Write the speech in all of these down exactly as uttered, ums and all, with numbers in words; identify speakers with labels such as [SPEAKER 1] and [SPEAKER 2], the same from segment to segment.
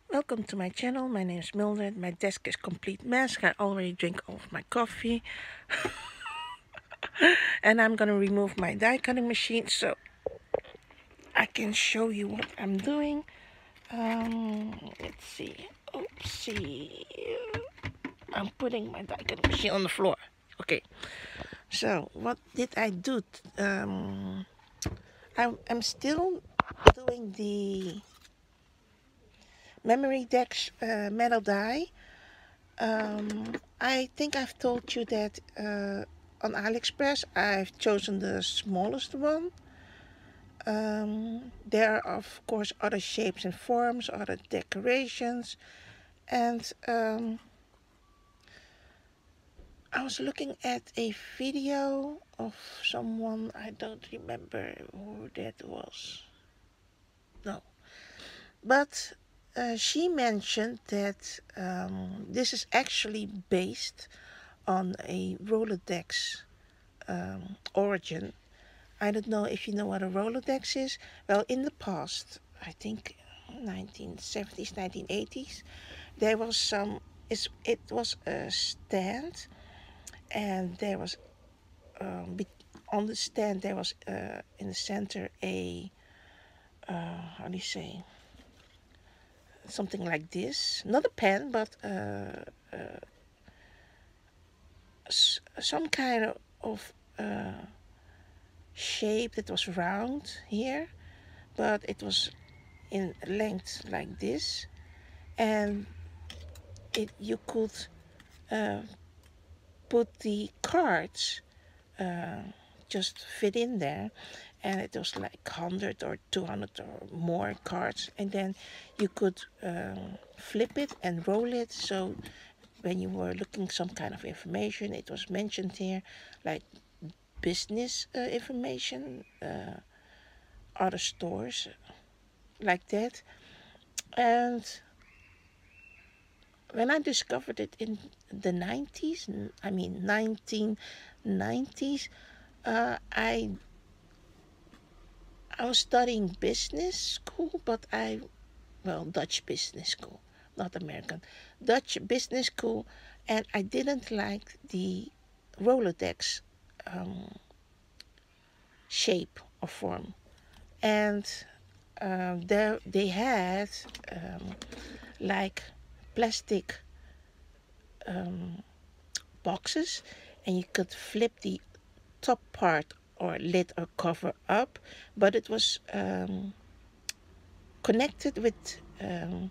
[SPEAKER 1] Welcome to my channel. My name is Mildred. My desk is complete mess. I already drink all of my coffee. And I'm gonna remove my die cutting machine so I can show you what I'm doing. Um, let's see. Oopsie. I'm putting my die cutting machine on the floor. Okay. So what did I do? Um, I'm, I'm still doing the memory decks uh, metal die. Um, I think I've told you that uh, on AliExpress I've chosen the smallest one. Um, there are of course other shapes and forms, other decorations, and um, I was looking at a video of someone, I don't remember who that was. No, but uh, she mentioned that um, this is actually based on a Rolodex um, origin. I don't know if you know what a Rolodex is. Well, in the past, I think nineteen seventies, nineteen eighties, there was some, it was a stand, and there was, um, on the stand, there was uh, in the center a, uh, how do you say, something like this. Not a pen, but uh, uh, some kind of, of uh, shape that was round here, but it was in length like this, and it you could uh, put the cards, uh, just fit in there, and it was like one hundred or two hundred or more cards, and then you could um, flip it and roll it, so when you were looking some kind of information, it was mentioned here, like business uh, information, uh, other stores, like that. And when I discovered it in the nineties, I mean nineteen nineties, uh, I I was studying business school, but I, well, Dutch business school, not American, Dutch business school, and I didn't like the Rolodex um, shape or form. And um, there they had um, like plastic um, boxes, and you could flip the top part or lid or cover up, but it was um, connected with um,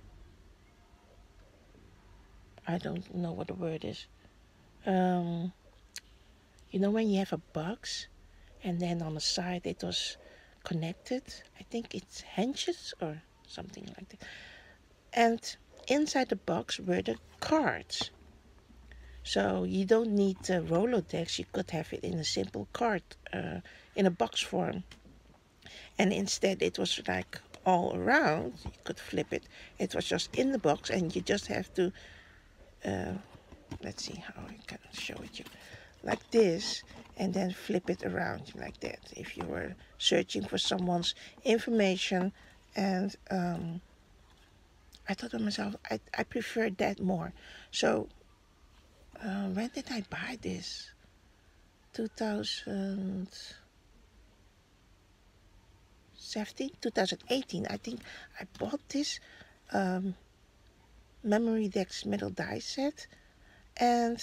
[SPEAKER 1] I don't know what the word is. Um, you know when you have a box and then on the side it was connected. I think it's hinges or something like that. And inside the box were the cards. So you don't need the Rolodex. You could have it in a simple card, uh, in a box form. And instead it was like all around. You could flip it. It was just in the box, and you just have to uh, let's see how I can show it you, like this, and then flip it around like that if you were searching for someone's information. And um, I thought to myself, I, I prefer that more. So uh, when did I buy this? two thousand seventeen, two thousand eighteen, I think I bought this um, Memory Decks metal die set, and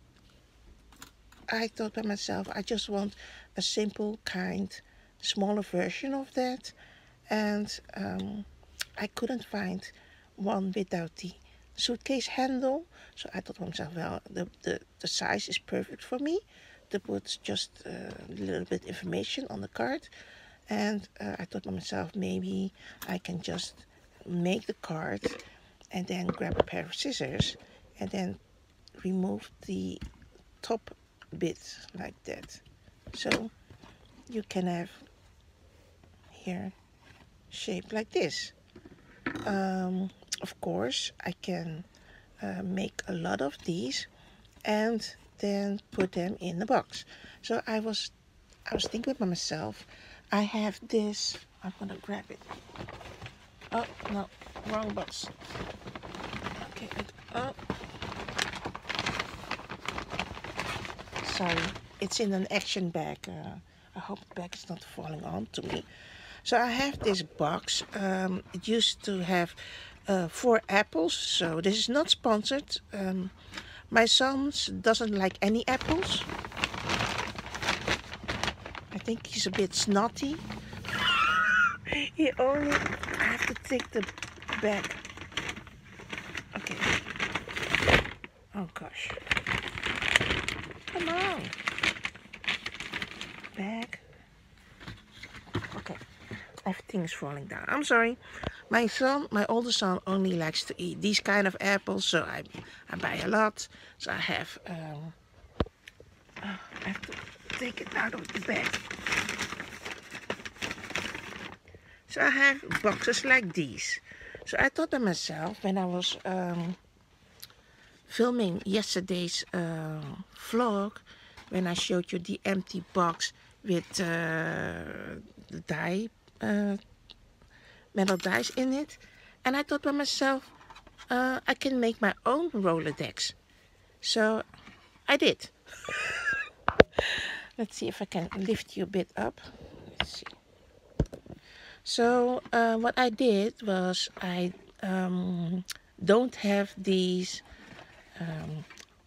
[SPEAKER 1] I thought by myself, I just want a simple, kind, smaller version of that, and um, I couldn't find one without the suitcase handle. So I thought to myself, well, the, the, the size is perfect for me to put just a little bit information on the card. And uh, I thought to myself, maybe I can just make the card and then grab a pair of scissors and then remove the top bit like that. So you can have here shape like this. Um, of course, I can uh, make a lot of these and then put them in the box. So I was I was thinking by myself, I have this, I'm gonna grab it. Oh no, wrong box. Okay, oh. Sorry, it's in an action bag. Uh, I hope the bag is not falling on to me. So I have this box. Um, it used to have uh, four apples, so this is not sponsored. Um, my son doesn't like any apples. I think he's a bit snotty. He only, I have to take the bag. Okay. Oh gosh. Come on. Bag. Okay. Everything's falling down. I'm sorry. My son, my older son, only likes to eat these kind of apples, so I, I buy a lot. So I have, um, oh, I have to take it out of the bag. So I have boxes like these. So I thought to myself, when I was um, filming yesterday's uh, vlog, when I showed you the empty box with uh, the die, uh, metal dies in it, and I thought to myself, uh, I can make my own Rolodex. So I did. Let's see if I can lift you a bit up. Let's see. So uh, what I did was I um, don't have these, um,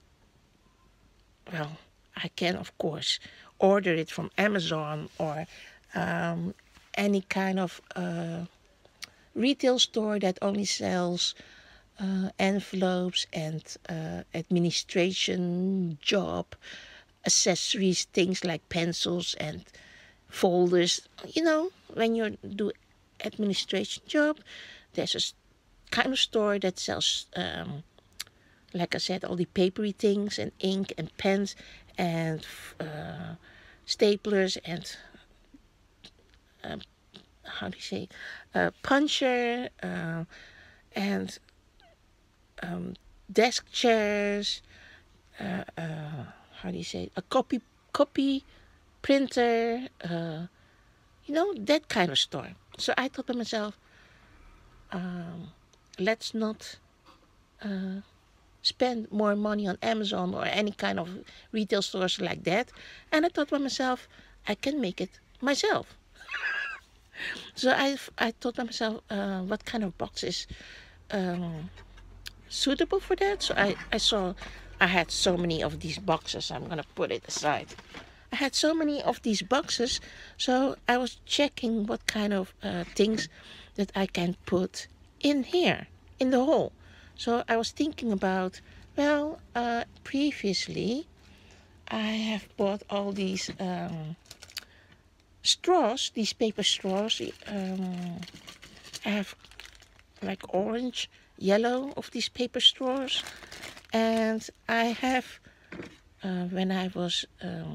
[SPEAKER 1] well, I can of course order it from Amazon or um, any kind of uh, retail store that only sells uh, envelopes and uh, administration job accessories, things like pencils and folders. You know, when you do administration job, there's a kind of store that sells, um, like I said, all the papery things and ink and pens and uh, staplers and uh, how do you say, uh, puncher uh, and um, desk chairs. Uh, uh, how do you say, a copy copy printer. Uh, you know, that kind of store. So I thought to myself, um, let's not uh, spend more money on Amazon or any kind of retail stores like that. And I thought to myself, I can make it myself. So I, I thought to myself, uh, what kind of box is um, suitable for that? So I, I saw I had so many of these boxes. I'm going to put it aside. I had so many of these boxes, so I was checking what kind of uh, things that I can put in here, in the hole. So I was thinking about, well, uh, previously I have bought all these um, straws, these paper straws. Um, I have like orange, yellow of these paper straws. And I have, uh, when I was um,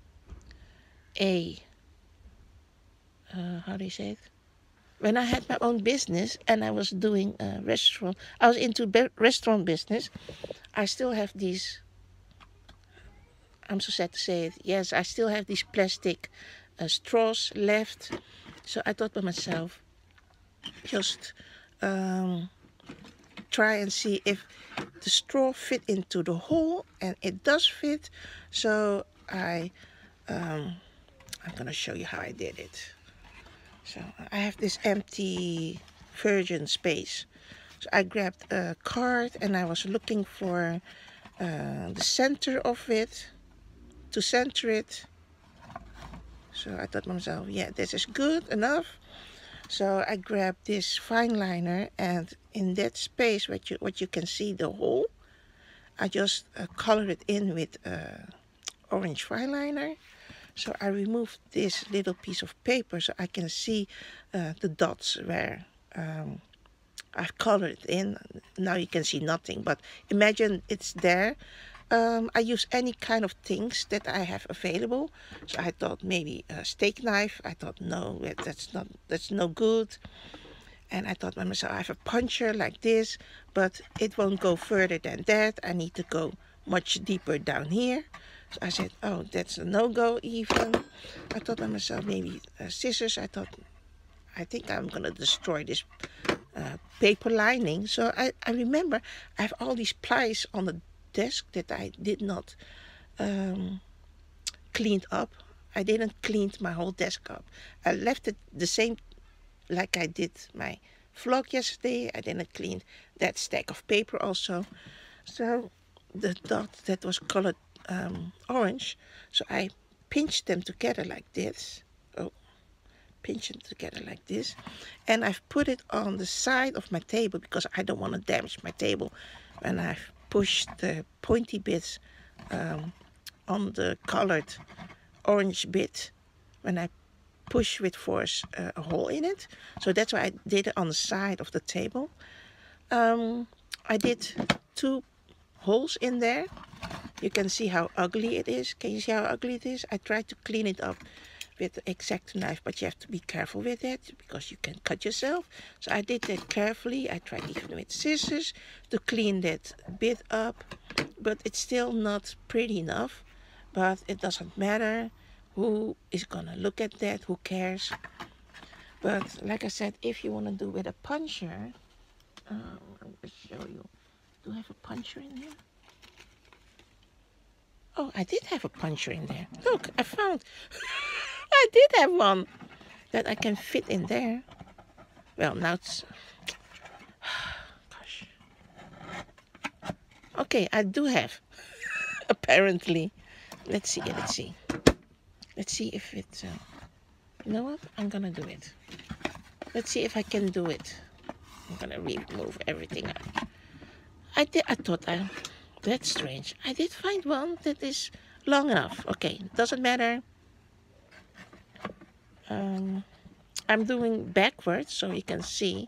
[SPEAKER 1] a, uh, how do you say it? When I had my own business and I was doing a restaurant, I was into be restaurant business, I still have these, I'm so sad to say it, yes, I still have these plastic uh, straws left. So I thought to myself, just um, try and see if the straw fit into the hole, and it does fit. So I, um, I'm gonna show you how I did it. So I have this empty virgin space. So I grabbed a card and I was looking for uh, the center of it, to center it. So I thought to myself, yeah, this is good enough. So I grabbed this fine liner, and in that space what you, what you can see the hole, I just uh, colored it in with uh, orange fine liner. So I removed this little piece of paper so I can see uh, the dots where um, I've colored it in. Now you can see nothing, but imagine it's there. Um, I use any kind of things that I have available. So I thought maybe a steak knife. I thought no, that's not that's no good. And I thought by myself, I have a puncher like this, but it won't go further than that. I need to go much deeper down here. So I said, oh, that's a no-go even. I thought by myself, maybe uh, scissors. I thought, I think I'm going to destroy this uh, paper lining. So I, I remember I have all these plies on the desk that I did not um, clean up. I didn't clean my whole desk up. I left it the same like I did my vlog yesterday. I didn't clean that stack of paper also. So the dot that was colored um, orange, so I pinched them together like this. Oh, pinch them together like this. And I've put it on the side of my table because I don't want to damage my table. And I've pushed the pointy bits um, on the colored orange bit when I push with force uh, a hole in it. So that's why I did it on the side of the table. Um, I did two holes in there. You can see how ugly it is. Can you see how ugly it is? I tried to clean it up with the X-Acto knife, but you have to be careful with it because you can cut yourself. So I did that carefully. I tried even with scissors to clean that bit up, but it's still not pretty enough. But it doesn't matter. Who is gonna look at that? Who cares? But like I said, if you want to do with a puncher, um, I'm gonna show you. Do I have a puncher in there? Oh, I did have a puncher in there. Look, I found. I did have one that I can fit in there. Well, now it's. Gosh. Okay, I do have. Apparently. Let's see. Let's see. Let's see if it's. Uh, you know what? I'm gonna do it. Let's see if I can do it. I'm gonna remove everything out. I did. I thought I. That's strange. I did find one that is long enough. Okay, doesn't matter. Um, I'm doing backwards so you can see.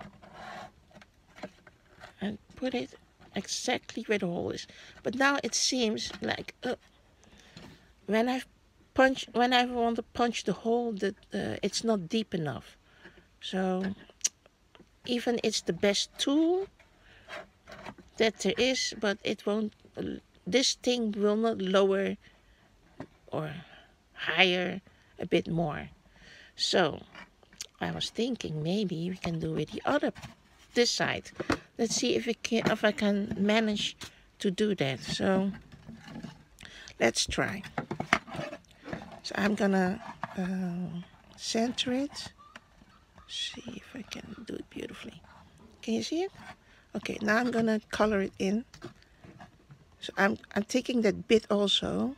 [SPEAKER 1] And put it exactly where the hole is. But now it seems like uh, when I punch, when I want to punch the hole, that uh, it's not deep enough. So even it's the best tool that there is, but it won't. This thing will not lower or higher a bit more. So I was thinking maybe we can do it the other, this side. Let's see if we can, if I can manage to do that. So let's try. So I'm gonna uh, center it. See if I can do it beautifully. Can you see it? Okay, now I'm gonna color it in. So I'm I'm taking that bit also.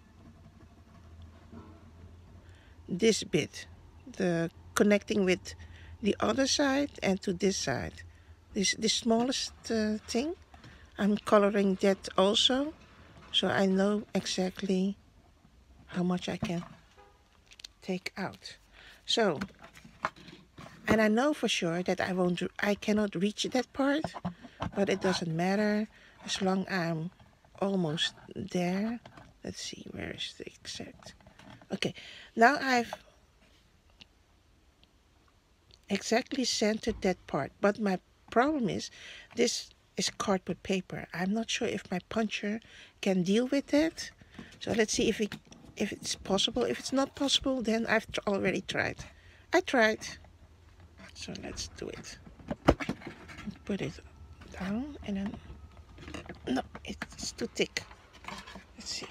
[SPEAKER 1] This bit, the connecting with the other side and to this side. This the smallest uh, thing. I'm coloring that also, so I know exactly how much I can take out. So, and I know for sure that I won't, I cannot reach that part, but it doesn't matter as long as I'm almost there. Let's see, where is the exact? Okay, now I've exactly centered that part, but my problem is this is cardboard paper. I'm not sure if my puncher can deal with it. So let's see if it, if it's possible. If it's not possible, then I've already tried. I tried. So let's do it. Put it down and then, no, it's too thick. Let's see.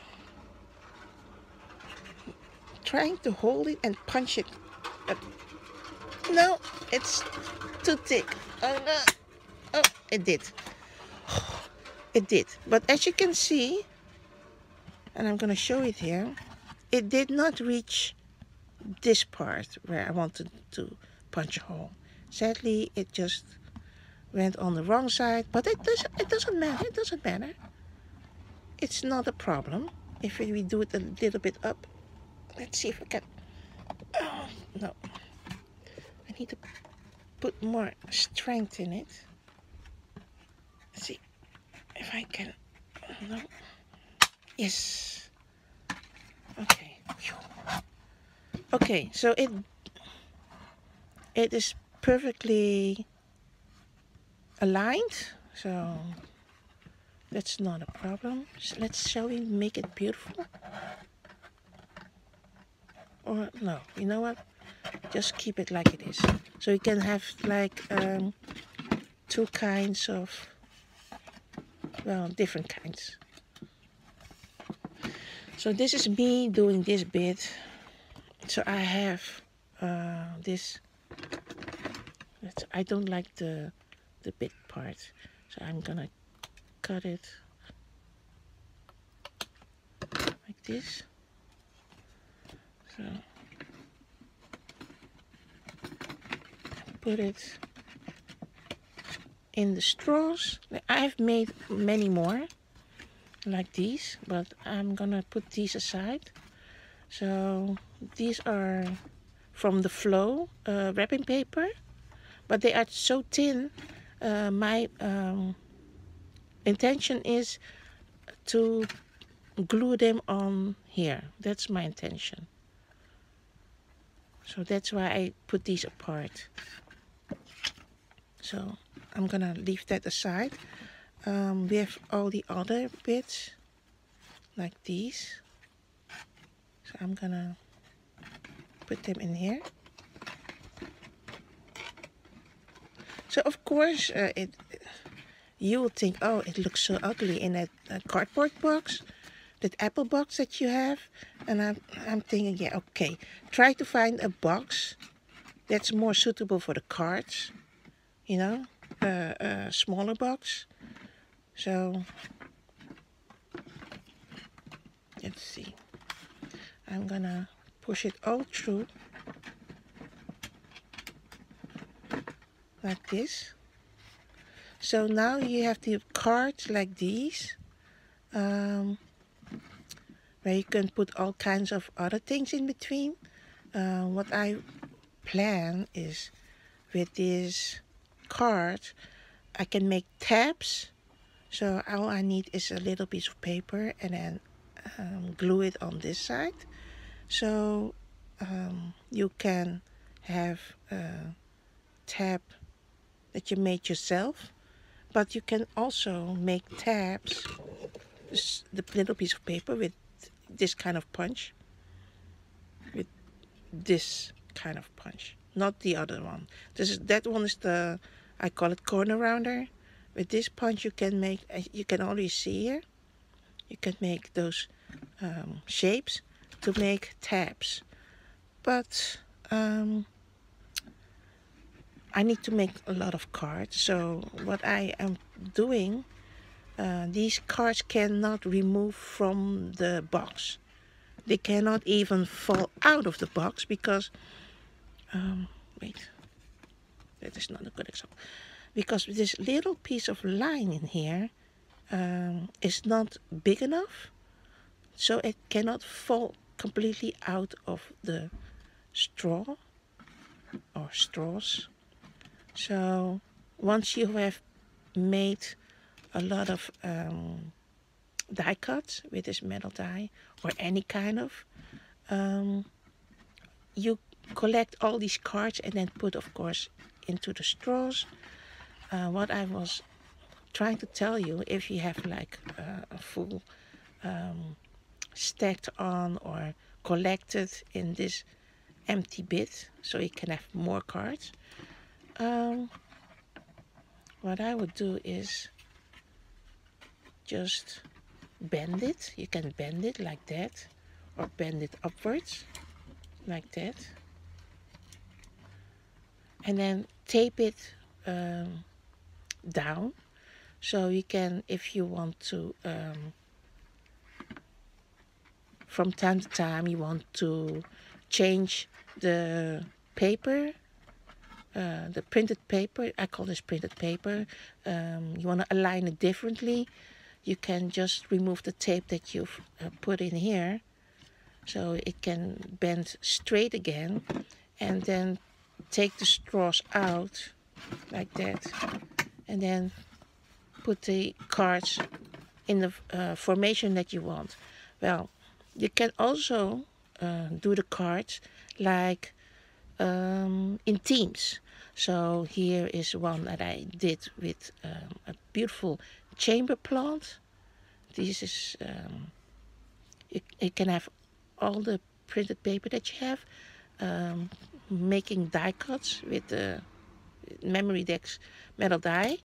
[SPEAKER 1] Trying to hold it and punch it. But no, it's too thick. Oh no. Oh, it did. It did. But as you can see, and I'm going to show it here, it did not reach this part where I wanted to punch a hole. Sadly, it just went on the wrong side, but it doesn't, it doesn't matter. It doesn't matter. It's not a problem if we do it a little bit up. Let's see if I can. Oh, no. I need to put more strength in it. Let's see if I can. No. Yes. Okay. Okay, so it it is perfectly aligned, so that's not a problem. So let's, shall we make it beautiful? Or no, you know what? just keep it like it is. So you can have like um, two kinds of, well, different kinds. So this is me doing this bit. So I have uh, this. I don't like the the bit part, so I'm gonna cut it like this. So put it in the straws. I've made many more like these, but I'm gonna put these aside. So these are from the Flow uh, wrapping paper, but they are so thin. Uh, my um, intention is to glue them on here. That's my intention. So that's why I put these apart. So I'm gonna leave that aside. Um, we have all the other bits like these. So I'm gonna put them in here. So of course, uh, it you will think, oh, it looks so ugly in that uh, cardboard box, that apple box that you have. And I'm, I'm thinking, yeah, okay, try to find a box that's more suitable for the cards, you know, uh, a smaller box. So let's see. I'm gonna push it all through like this. So now you have the cards like these, um, where you can put all kinds of other things in between. Uh, what I plan is with this card, I can make tabs. So all I need is a little piece of paper and then um, glue it on this side. So um, you can have a tab that you made yourself, but you can also make tabs, the little piece of paper with this kind of punch, with this kind of punch, not the other one. This is, that one is the, I call it corner rounder. With this punch you can make, you can already see here, you can make those um, shapes to make tabs. But um, I need to make a lot of cards. So what I am doing, uh, these cards cannot remove from the box. They cannot even fall out of the box because, um, wait, that is not a good example. Because this little piece of line in here um, is not big enough, so it cannot fall completely out of the straw or straws. So once you have made a lot of um, die cuts with this metal die or any kind of, um, you collect all these cards and then put, of course, into the straws. Uh, what I was trying to tell you, if you have like uh, a full um, stacked on or collected in this empty bit, so you can have more cards. Um, what I would do is just bend it. You can bend it like that, or bend it upwards like that, and then tape it um, down. So you can, if you want to, um, from time to time you want to change the paper, uh, the printed paper, I call this printed paper, um, you want to align it differently, you can just remove the tape that you've uh, put in here, so it can bend straight again, and then take the straws out like that, and then put the cards in the uh, formation that you want. Well, you can also uh, do the cards like um, in teams. So here is one that I did with um, a beautiful chamber plant. This is, um, you, you can have all the printed paper that you have. Um, making die cuts with the memory decks metal die.